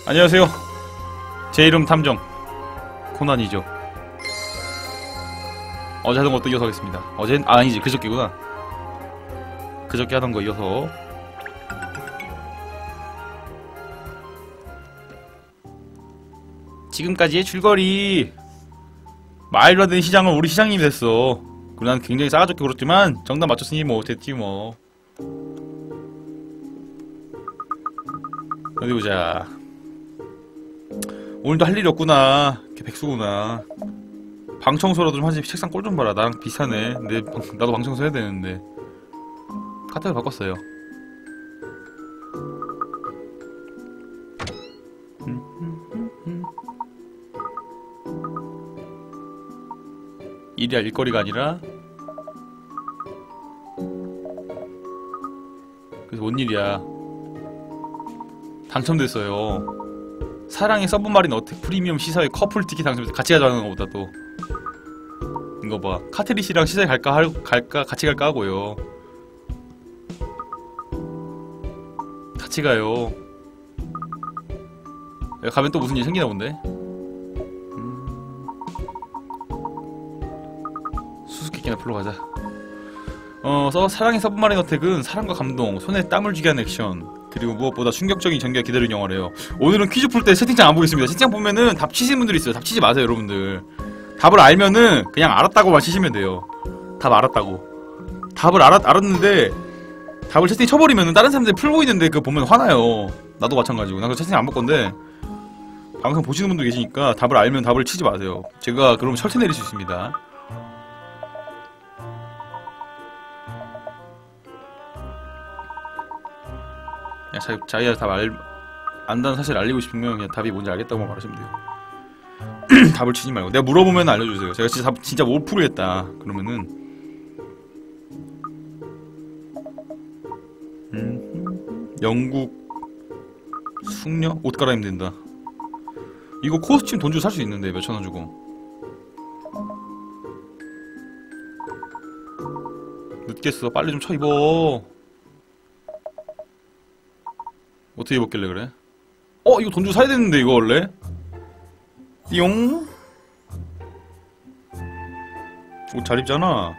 안녕하세요. 제 이름 탐정 코난이죠. 어제 하던 것도 이어서 하겠습니다. 아니지, 그저께구나. 그저께 하던 거 이어서. 지금까지의 줄거리. 말도 안 되는 시장은 우리 시장님이 됐어. 그리고 난 굉장히 싸가지고 그렇지만 정답 맞췄으니 뭐 됐지 뭐. 어디 보자. 오늘도 할 일이 없구나. 백수구나. 방 청소라도 좀 하지. 책상 꼴 좀 봐라. 나랑 비슷하네. 근데 나도 방 청소 해야 되는데. 카트를 바꿨어요. 일이야, 일거리가 아니라. 그래서 뭔 일이야. 당첨됐어요. 사랑의 서브마린 어택 프리미엄 시사회 커플 티켓 당첨돼서 같이 가자는 것보다 또 이거 봐. 카트리 씨랑 시사회 갈까 같이 갈까 하고요. 같이 가요. 가면 또 무슨 일 생기나 본데. 수수께끼나 풀러 가자. 사랑의 서브마린 어택은 사랑과 감동, 손에 땀을 쥐게 하는 액션, 그리고 무엇보다 충격적인 전개가 기다리는 영화래요. 오늘은 퀴즈 풀 때 채팅창 안 보겠습니다. 채팅창 보면은 답 치시는 분들이 있어요. 답 치지 마세요, 여러분들. 답을 알면은 그냥 알았다고만 치시면 돼요. 답 알았다고. 답을 알았는데 답을 채팅 쳐버리면은 다른 사람들이 풀고 있는데 그거 보면 화나요. 나도 마찬가지고. 난 그 채팅 안 볼 건데 방송 보시는 분들 계시니까 답을 알면 답을 치지 마세요. 제가 그러면 철퇴 내릴 수 있습니다. 그냥 자기가 답 안다는 사실 알리고 싶으면 그냥 답이 뭔지 알겠다고 말하시면 돼요. 답을 치지 말고. 내가 물어보면 알려주세요. 제가 진짜 못 풀겠다 그러면은 영국 숙녀? 옷 갈아입으면 된다. 이거 코스튬 돈 주고 살 수 있는데 몇천원 주고. 늦겠어. 빨리 좀 쳐 입어. 어떻게 입었길래 그래? 이거 돈 주고 사야 되는데 이거 원래? 띠용? 옷 잘 입잖아.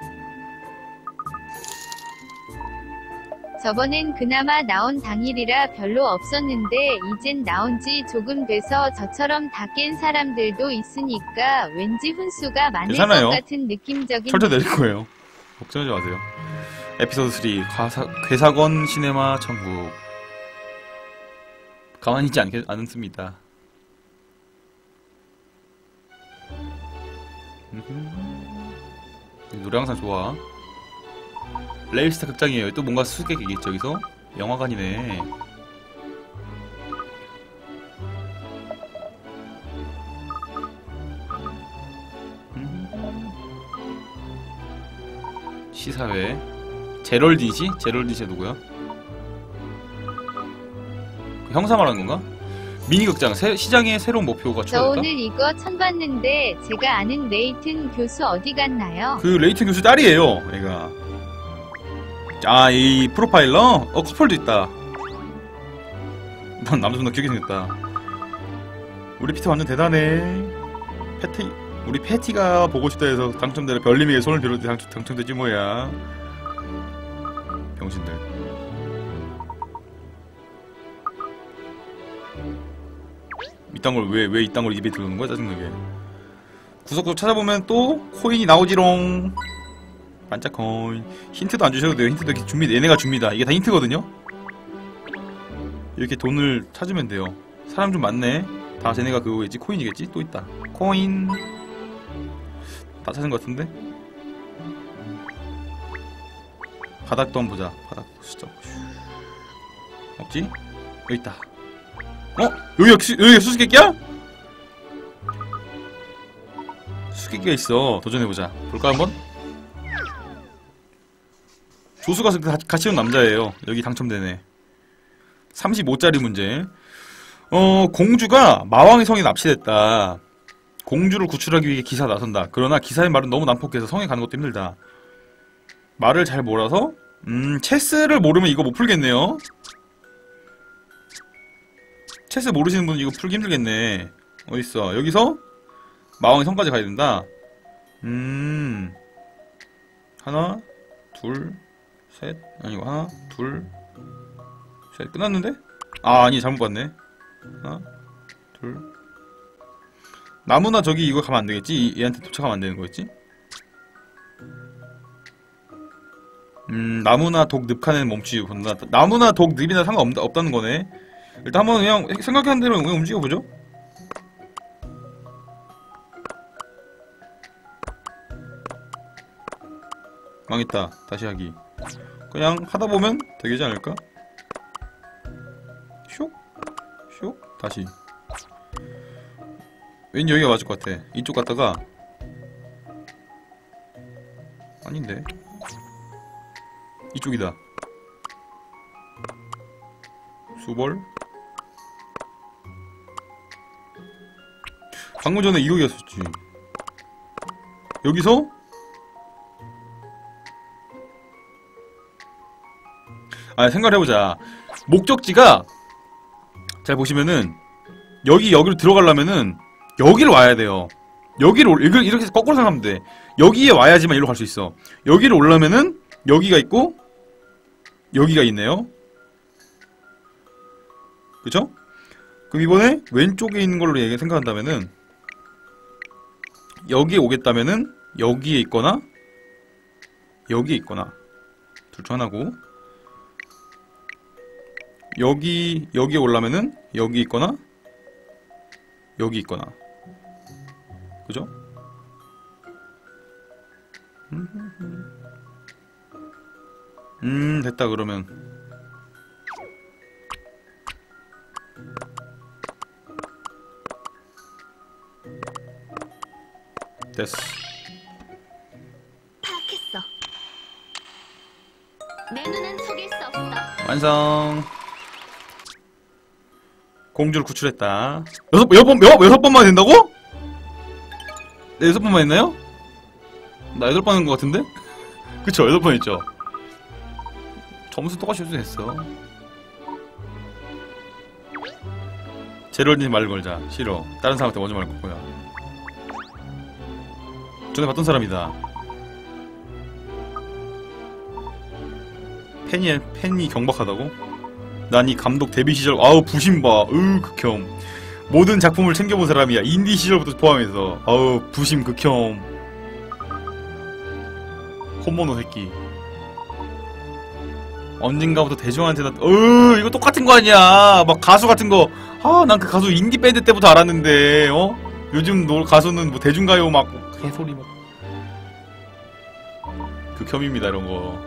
저번엔 그나마 나온 당일이라 별로 없었는데 이젠 나온지 조금 돼서 저처럼 다 깬 사람들도 있으니까 왠지 훈수가 많을 괜찮아요. 것 같은 느낌적인. 철퇴 내릴 거예요. 걱정하지 마세요. 에피소드 3 괴사건 시네마 천국. 가만히 있지 않습니다. 노래 항상 좋아. 레일스타 극장이에요. 또 뭔가 수수께끼겠죠 여기서? 영화관이네. 시사회. 제럴딘씨? 제럴딘씨 누구야? 형사 말하는 건가? 미니극장, 시장의 새로운 목표가 저 추가됐다? 오늘 이거 천 봤는데 제가 아는 레이튼 교수 어디 갔나요? 그 레이튼 교수 딸이에요 얘가. 이 프로파일러? 커플도 있다. 난 남자분도 귀엽게 생겼다. 우리 피티 완전 대단해. 우리 패티가 보고 싶다 해서 당첨되라 별님에게 손을 들어도 당첨되지 뭐야. 병신들. 이딴 걸 왜 이딴 걸 입에 들어오는 거야? 짜증나게. 구석구석 찾아보면 또 코인이 나오지롱. 반짝 코인. 힌트도 안 주셔도 돼요. 힌트도 이렇게 얘네가 줍니다. 이게 다 힌트거든요. 이렇게 돈을 찾으면 돼요. 사람 좀 많네. 다 쟤네가 그거겠지? 코인이겠지? 또 있다. 코인. 다 찾은 것 같은데? 바닥도 한번 보자. 바닥 진짜. 없지? 여기 있다. 여기가 수수께끼야? 수수께끼가 있어. 도전해보자. 볼까 한번? 조수가 같이 온 남자예요. 여기 당첨되네. 35짜리 문제. 공주가 마왕의 성에 납치됐다. 공주를 구출하기 위해 기사 나선다. 그러나 기사의 말은 너무 난폭해서 성에 가는 것도 힘들다. 말을 잘 몰라서 체스를 모르면 이거 못 풀겠네요. 체스 모르시는 분은 이거 풀기 힘들겠네. 어딨어? 여기서 마왕의 성까지 가야 된다. 하나, 둘, 셋. 아니고 하나, 둘, 셋. 끝났는데? 아, 아니 잘못 봤네. 하나, 둘. 나무나 저기 이거 가면 안 되겠지? 얘한테 도착하면 안 되는 거겠지? 나무나 독 늪칸에는 멈추고 본다. 나무나 독 늪이나 상관없다는 거네. 일단 한번 그냥 생각하는 대로 그냥 움직여보죠. 망했다. 다시 하기. 그냥 하다보면 되겠지 않을까? 슉 슉 다시. 왠지 여기가 맞을 것 같아. 이쪽 갔다가 아닌데 이쪽이다. 수벌. 방금 전에 이거였었지. 여기서 생각을 해보자. 목적지가 잘 보시면은 여기로 들어가려면은 여기를 와야 돼요. 이렇게 거꾸로 생각하면 돼. 여기에 와야지만 이리로 갈 수 있어. 여기를 오려면은 여기가 있고 여기가 있네요. 그쵸? 그럼 이번에 왼쪽에 있는 걸로 생각한다면은 여기에 오겠다면은 여기에 있거나 여기에 있거나 둘 중 하나고, 여기에 오려면은 여기 있거나 여기 있거나. 그죠? 됐다. 그러면 됐어. 파악했어. 내 눈은 속일 수 없어. 완성. 공주를 구출했다. 여섯 번만 된다고? 네, 6번만 했나요? 나 8번 한 것 같은데? 그쵸, 8번 했죠. 점수 똑같이 해도 됐어. 제럴님 말 걸자. 싫어. 다른 사람한테 먼저 말 걸 거야. 전에 봤던 사람이다. 팬이 경박하다고? 난 이 감독 데뷔 시절, 아우 부심봐. 극혐. 모든 작품을 챙겨본 사람이야. 인디 시절부터 포함해서. 아우 부심 극혐. 홈모노 새끼. 언젠가부터 대중한테 이거 똑같은 거 아니야. 막 가수 같은 거. 난 그 가수 인디 밴드 때부터 알았는데, 요즘 가수는 뭐 대중가요 막 개소리 막. 극혐입니다 이런 거.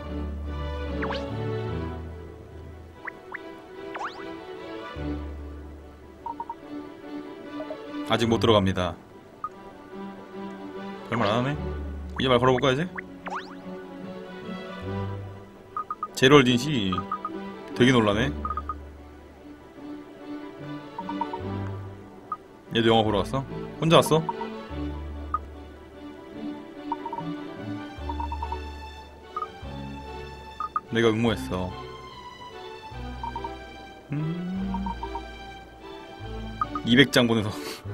아직 못 들어갑니다. 별말 안 하네? 이제 말 걸어볼까, 이제? 제럴딘 씨 되게 놀라네. 얘도 영화 보러 왔어? 혼자 왔어? 내가 응모했어. 200장 보내서.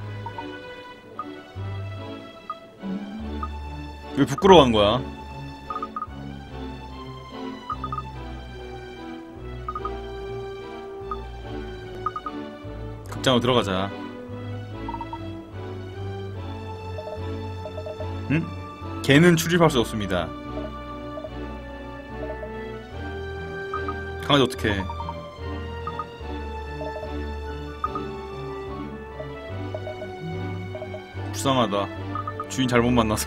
왜 부끄러워하는 거야? 극장으로 들어가자. 응? 걔는 출입할 수 없습니다. 강아지 어떡해. 불쌍하다. 주인 잘못 만나서.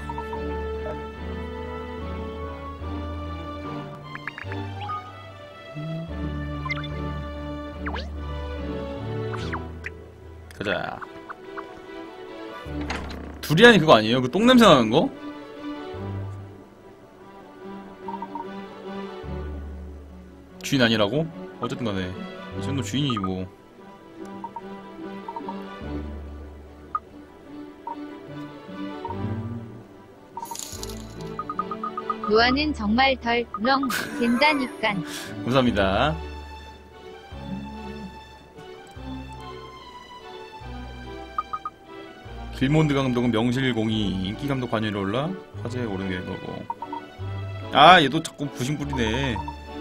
가자. 두리안이 그거 아니에요? 그 똥냄새 나는 거? 주인 아니라고? 어쨌든 간에 이 정도 주인이지 뭐. 노아는 정말 덜렁 된다니깐. 감사합니다. 길몬드 감독은 명실공히 인기 감독 반열에 올라 화제에 오르게 된 거고. 아, 얘도 자꾸 부심 부리네.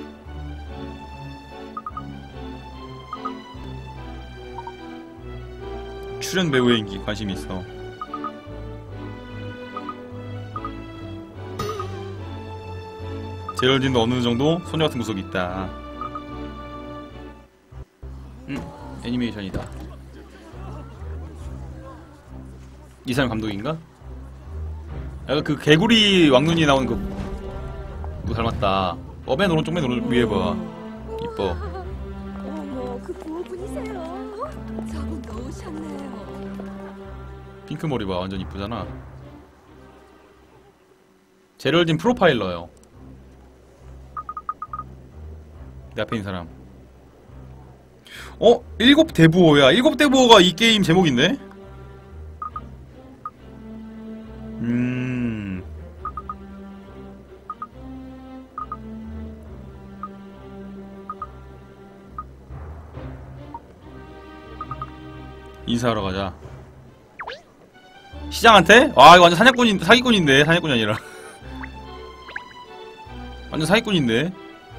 출연 배우의 인기 관심이 있어. 제럴딘도 어느 정도 소녀 같은 구석이 있다. 애니메이션이다. 이 사람 감독인가? 약간 그 개구리 왕눈이 나오는 그 누구 닮았다. 맨 오른쪽 맨 오른쪽 위에 봐. 이뻐. 어머, 그 고분이세요? 저분도 오셨네요. 핑크 머리 봐. 완전 이쁘잖아. 제럴딘 프로파일러요. 내 앞에 있는 사람. 일곱 대부호야. 일곱 대부호가 이 게임 제목인데? 인사하러 가자. 시장한테? 와, 이거 완전 사기꾼인데. 사기꾼이 아니라. 완전 사기꾼인데.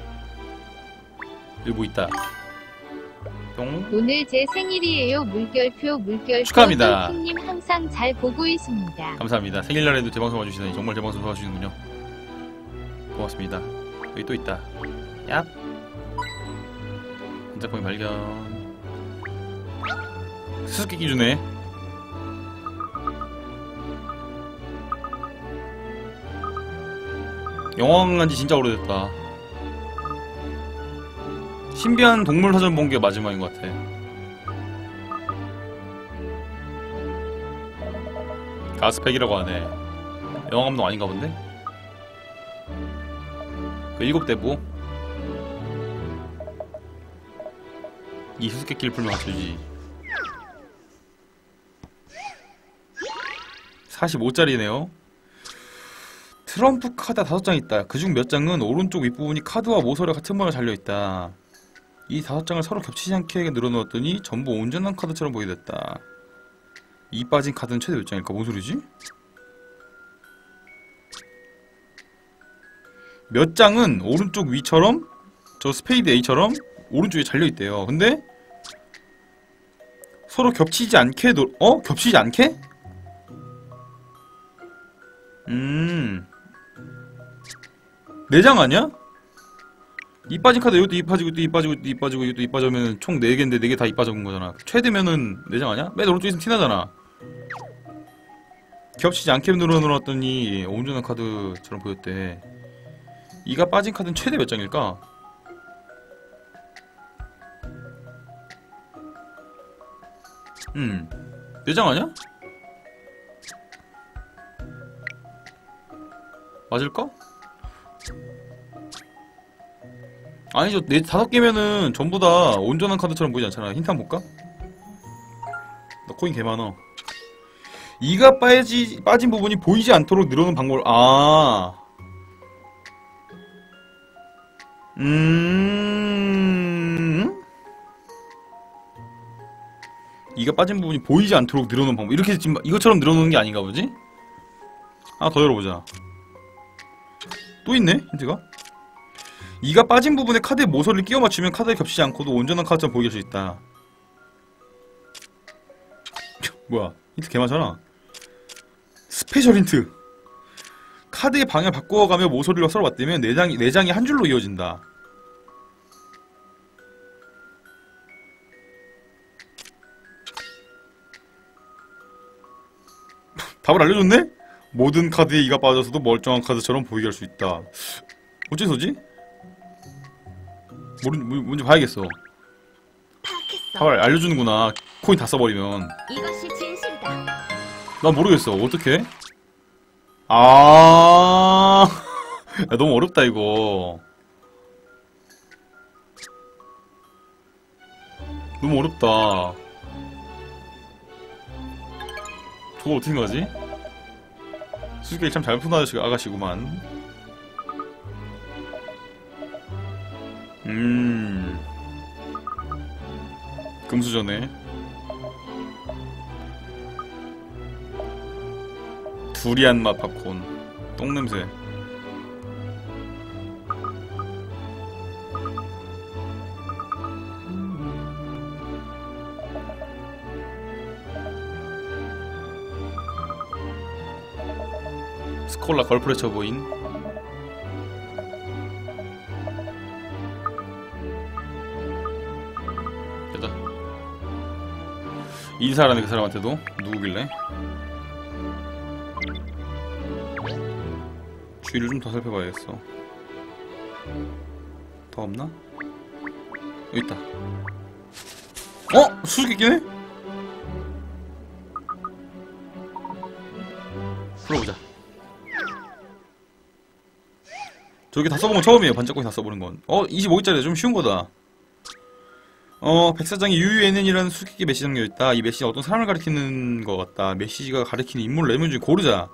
여기 뭐 있다. 뿅. 오늘 제 생일이에요. 물결표 축하합니다. 님 항상 잘 보고 있습니다. 감사합니다. 생일날에도 제 방송 와주시다니 정말 제 방송 좋아하시는군요. 고맙습니다. 여기 또 있다. 얍. 한작품이 발견. 수수께끼 주네. 영화관간지 진짜 오래됐다. 신비한 동물 사전 본 게 마지막인 것 같아. 가스팩이라고 하네. 영화 감독 아닌가 본데? 그 일곱 대부. 이 수수께끼를 풀면 맞추지. 45짜리네요. 트럼프 카드 5장 있다. 그중 몇 장은 오른쪽 윗부분이 카드와 모서리 같은 모양으로 잘려있다. 이 5장을 서로 겹치지 않게 늘어놓았더니 전부 온전한 카드처럼 보이게 됐다. 이 빠진 카드는 최대 몇 장일까? 뭔 소리지? 몇 장은 오른쪽 위처럼 저 스페이드 A처럼 오른쪽에 잘려있대요. 근데 서로 겹치지 않게 겹치지 않게? 네 장 아니야? 이 빠진 카드 이것도 이 빠지고 또 이 빠지고 또 이 빠지고 이것도 이 빠지면 총 4개인데 4개 다 이 빠진 거잖아. 최대면은 4장 아니야? 맨 오른쪽에 있으면 티나잖아. 겹치지 않게 늘어놓았더니 온전한 카드처럼 보였대. 이가 빠진 카드는 최대 몇 장일까? 네 장 아니야? 맞을까? 아니죠. 5개면은 전부 다 온전한 카드처럼 보이지 않잖아. 힌트 한번 볼까? 나 코인 개 많아. 이가 빠진 부분이 보이지 않도록 늘어놓는 방법을, 이가 빠진 부분이 보이지 않도록 늘어놓는 방법. 이렇게 지금 이것처럼 늘어놓는 게 아닌가 보지? 하나 더 열어보자. 또 있네, 힌트가. 이가 빠진 부분에 카드의 모서리를 끼워 맞추면 카드에 겹치지 않고도 온전한 카드처럼 보일 수 있다. 뭐야, 힌트 개 많잖아. 스페셜 힌트. 카드의 방향을 바꿔가며 모서리를 서로 맞대면 4장이 한 줄로 이어진다. 답을 알려줬네? 모든 카드에 이가 빠져서도 멀쩡한 카드처럼 보이게 할 수 있다. 어째서지? 뭔지 봐야겠어. 답을 알려주는구나. 코인 다 써버리면. 이것이 진실이다. 난 모르겠어. 어떡해? 야, 너무 어렵다 이거. 너무 어렵다. 저거 어떻게 생각하지? 수수께끼 참 잘 푸는 아가씨구만. 금수저네. 두리안 맛 팝콘. 똥냄새. 스콜라 걸프레처 보인. 됐다. 인사하라네 그 사람한테도. 누구길래? 주위를 좀 더 살펴봐야겠어. 더 없나? 여기 있다. 어? 수수께끼네? 풀어보자. 저렇게 다 써본 건 처음이에요. 반짝거리 다 써보는 건. 25일짜리 좀 쉬운 거다. 백사장에 UUNN이라는 수수께끼 메시지 담겨있다. 이 메시지가 어떤 사람을 가리키는 것 같다. 메시지가 가리키는 인물 4명 중에 고르자.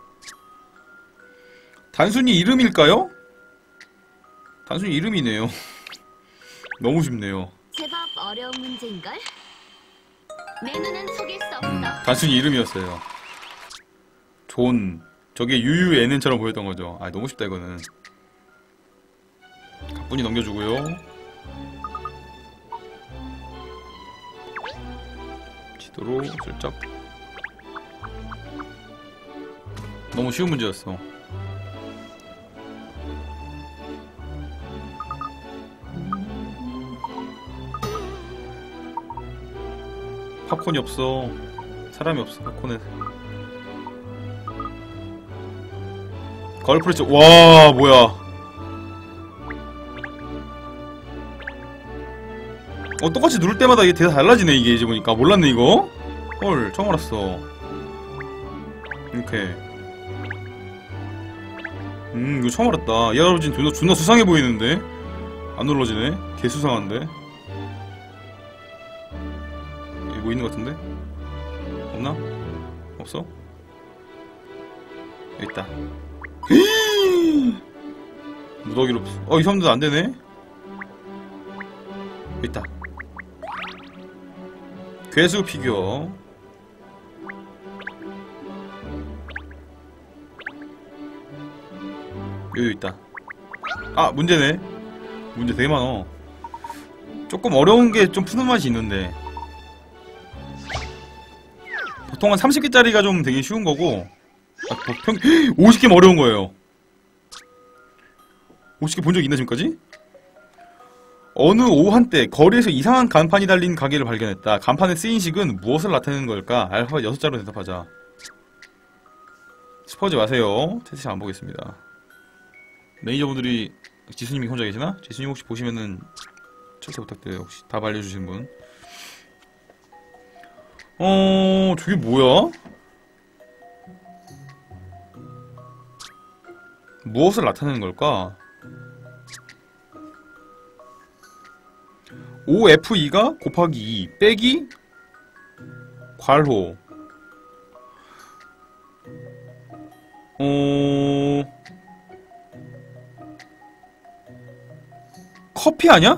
단순히 이름일까요? 단순히 이름이네요. 너무 쉽네요. 제법 어려운 문제인걸? 내 눈은 속일 수 없어. 단순히 이름이었어요. 저게 UUNN처럼 보였던 거죠. 아, 너무 쉽다 이거는. 가뿐히 넘겨주고요. 지도로 슬쩍. 너무 쉬운 문제였어. 팝콘이 없어. 사람이 없어. 팝콘에. 걸프레처. 와, 뭐야. 똑같이 누를 때마다 이게 대사 달라지네. 이게 이제 보니까. 몰랐네 이거. 헐, 처음 알았어. 이렇게. 이거 처음 알았다. 이 할아버지는 존나 수상해 보이는데 안 눌러지네. 개 수상한데. 여기 뭐 있는 것 같은데? 없나? 없어? 여기 있다. 무더기로. 이 사람들 안 되네. 여기 있다. 괴수 피규어. 여기 있다. 아, 문제네. 문제 되게 많어. 조금 어려운 게 좀 푸는 맛이 있는데 보통 한 30개짜리가 좀 되게 쉬운 거고, 보통 50개면 어려운 거예요. 50개 본 적 있나 지금까지? 어느 오후 한때 거리에서 이상한 간판이 달린 가게를 발견했다. 간판의 쓰인식은 무엇을 나타내는 걸까? 알파벳 6자로 대답하자. 스포하지 마세요. 채팅 안 보겠습니다. 매니저분들이 지수님이 혼자 계시나? 지수님 혹시 보시면은 철새 부탁드려요. 혹시 답 알려주시는 분. 저게 뭐야? 무엇을 나타내는 걸까? OFE가 곱하기 2 빼기 괄호. 커피 아냐?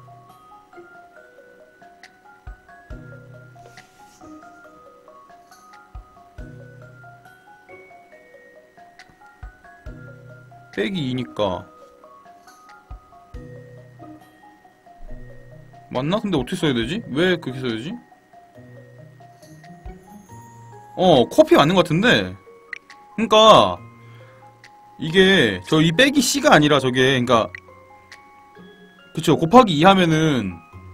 빼기 2니까 맞나? 근데 어떻게 써야 되지? 왜 그렇게 써야 되지? 커피 맞는 것 같은데. 그니까 이게 이 빼기 C가 아니라 저게, 그니까 그쵸, 곱하기 2 하면은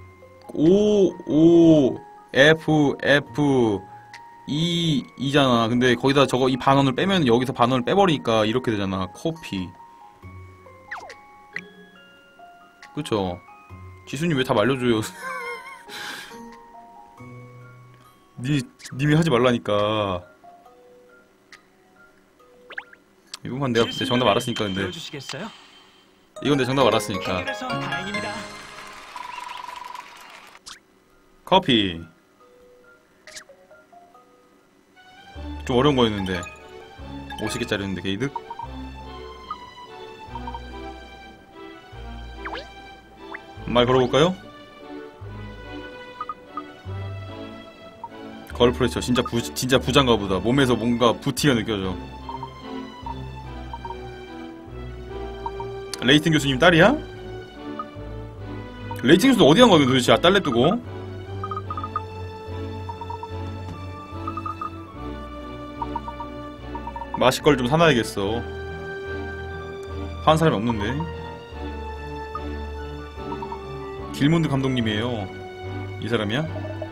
O F F E 이잖아. 근데 거기다 이 반원을 빼면 여기서 반원을 빼버리니까 이렇게 되잖아. 커피. 그쵸. 지수님 왜 다 말려줘요. 님이 하지 말라니까. 이번만 내가 그때 정답 알았으니까. 근데 이건 내 정답 알았으니까. 커피. 좀 어려운 거였는데 50개짜리였는데 게이득. 말 걸어볼까요? 걸프레처 진짜 부장가 보다. 몸에서 뭔가 부티가 느껴져. 레이튼 교수님 딸이야? 레이튼 교수는 어디 간 거야 도대체? 딸 냅두고? 마실 걸 좀 사놔야겠어. 파는 사람이 없는데. 길몬드 감독님이에요. 이 사람이야?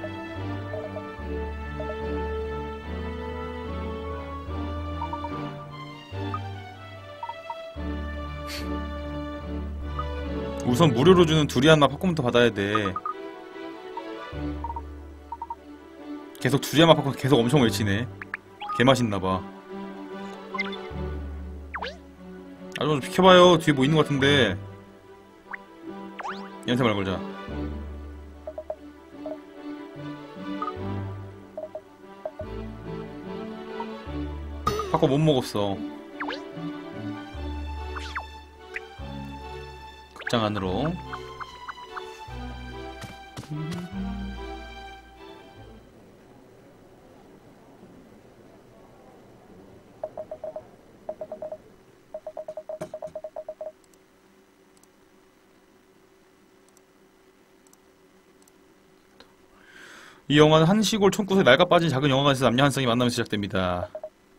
우선 무료로 주는 두리안 맛 팝콘부터 받아야 돼. 계속 두리안 맛 팝콘 계속 엄청 외치네. 개맛있나봐. 아, 좀 비켜봐요. 뒤에 뭐 있는 것 같은데. 얘한테 말 걸자. 팝콘 못 먹었어. 극장 안으로. 이 영화는 한 시골 촌구석에 낡아빠진 작은 영화관에서 남녀 한 쌍이 만나면서 시작됩니다.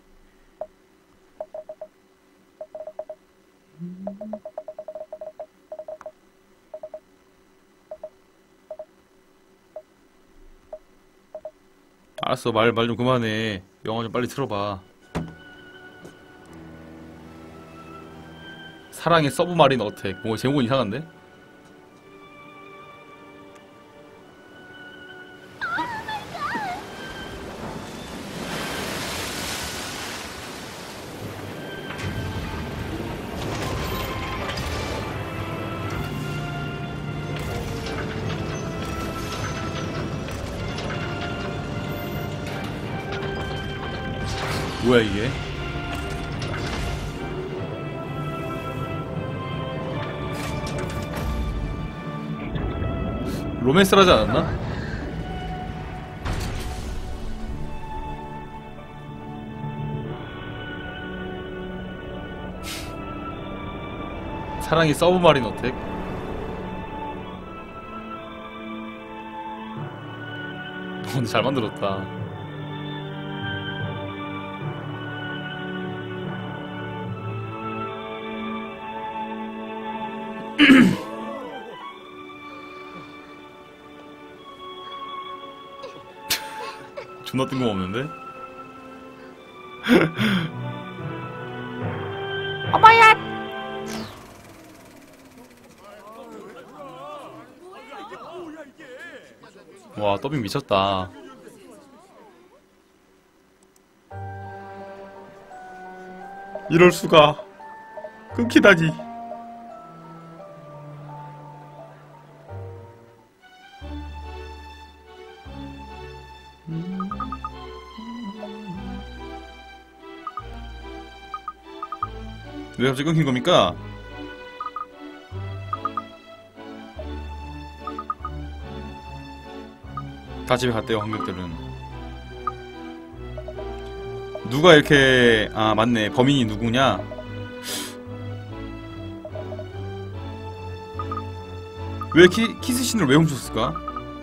알았어, 말 좀 그만해. 영화 좀 빨리 틀어봐. 사랑의 서브마린 어택. 뭐 제목은 이상한데? 뭐야 이게? 로맨스라지 않았나? 사랑이 서브마린 어택? 근데 잘 만들었다. 존나 뜬금없는데? 어머야! 와, 더빙 미쳤다. 이럴 수가. 끊기다니. 왜 갑자기 끊긴 겁니까? 다 집에 갔대요, 관객들은. 누가 이렇게, 아, 맞네. 범인이 누구냐? 왜 키스씬을 왜 훔쳤을까?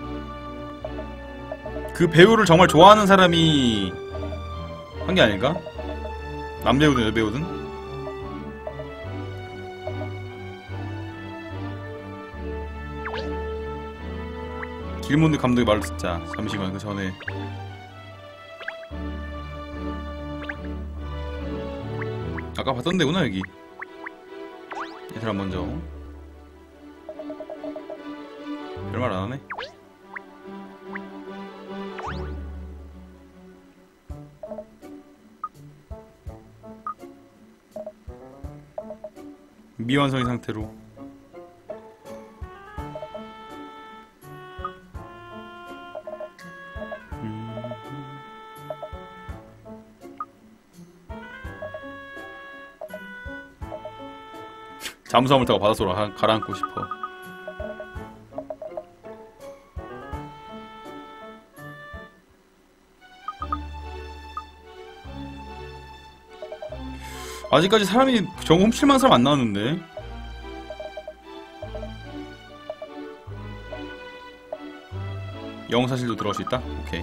그 배우를 정말 좋아하는 사람이 한 게 아닐까? 남배우든 여배우든? 길몬드 감독의 말을 듣자. 잠시만, 그 전에 아까 봤던 데구나 여기. 이 사람 먼저 별말 안하네. 미완성인 상태로. 잠수함을 타고 바닷속으로 가라앉고 싶어. 아직까지 사람이 저거 훔칠만한 사람 안 나왔는데. 영사실도 들어갈 수 있다? 오케이.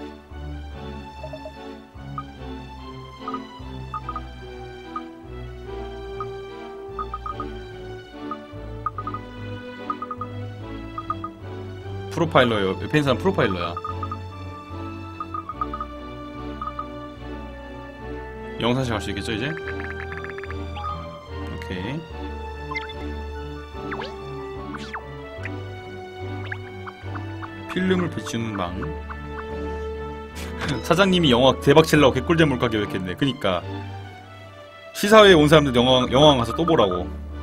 프로파일러예요. 옆에 있는 사람 프로파일러야. 영사실 갈 수 있겠죠 이제? 오케이. 필름을 비추는 방. 사장님이 영화 대박 칠라고 개꿀잼 몰카 계획했네. 그니까 시사회에 온 사람들 영화관 가서 또 보라고.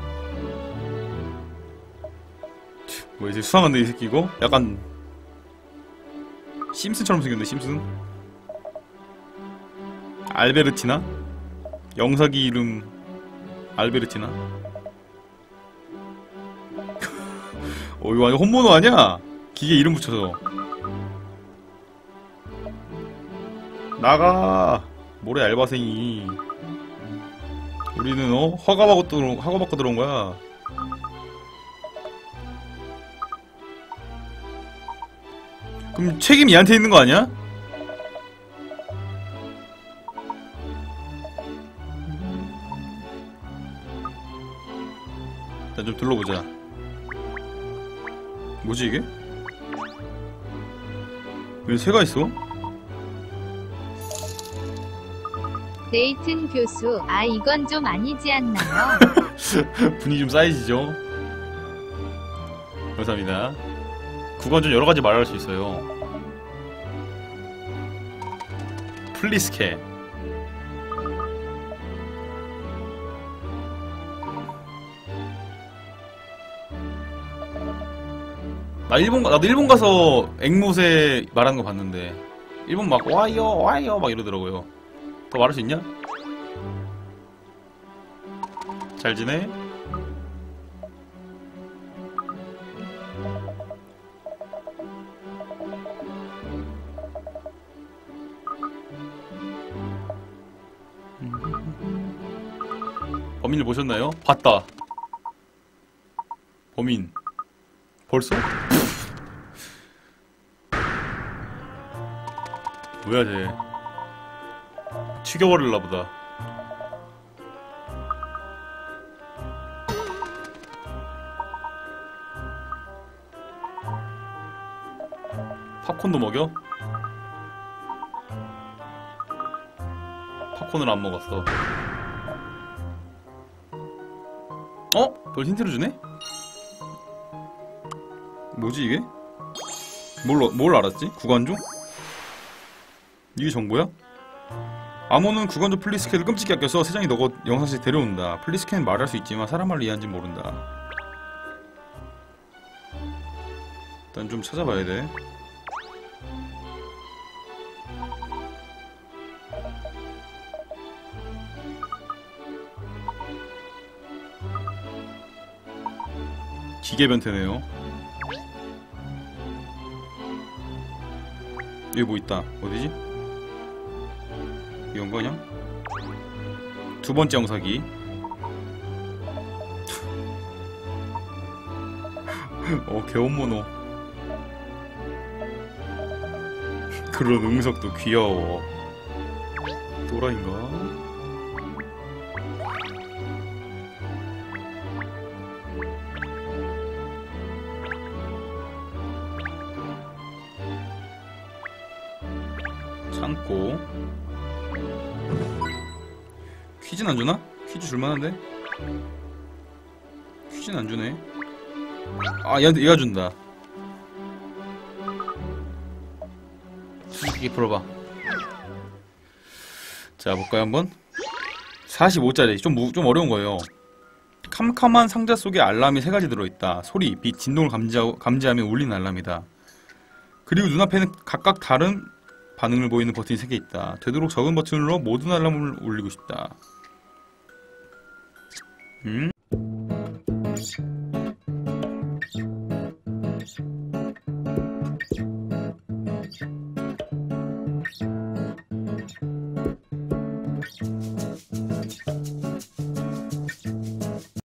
뭐 이제 수상한데 이 새끼 이거? 약간 심슨처럼 생겼네. 심슨. 알베르티나? 영사기 이름 알베르티나? 이거 완전 혼모노 아니야? 기계 이름 붙여서. 나가 모래 알바생이. 우리는 허가받고 들어온 거야. 그럼 책임이 얘한테 있는 거 아니야? 일단 좀 둘러보자. 뭐지 이게? 왜 새가 있어? 레이튼 교수, 아 이건 좀 아니지 않나요? 분위기 좀 쌓이지죠? 감사합니다. 그건 좀 여러가지 말할 수 있어요. 플리스케. 나도 일본 가서 앵무새 말하는 거 봤는데 일본 막 와이어 막 이러더라고요. 더 말할 수 있냐? 잘 지내? 범인을 보셨나요? 봤다. 범인 벌써? 뭐야 쟤. 죽여버릴라 보다. 팝콘도 먹여? 팝콘을 안 먹었어. 별 힌트를 주네? 뭐지 이게? 뭘 알았지? 구간조? 이게 정보야? 아모는 구간조 플리스케를 끔찍히 아껴서 세상이 너고 영사실 데려온다. 플리스케는 말할 수 있지만 사람 말을 이해하는지 모른다. 일단 좀 찾아봐야 돼. 기계 변태네요. 여기 뭐 있다. 어디지? 이건 거냐? 두 번째 영사기. 개혼모노. 그런 응석도 귀여워. 또라이인가? 창고. 퀴즈는 안 주나? 퀴즈 줄만한데? 퀴즈는 안 주네. 아, 얘가 준다. 수수께끼 풀어봐. 자, 볼까요, 한번? 45짜리. 좀 어려운 거예요. 캄캄한 상자 속에 알람이 3가지 들어있다. 소리, 빛, 진동을 감지하면 울리는 알람이다. 그리고 눈앞에는 각각 다른 반응을 보이는 버튼이 3개 있다. 되도록 적은 버튼으로 모든 알람을 울리고 싶다.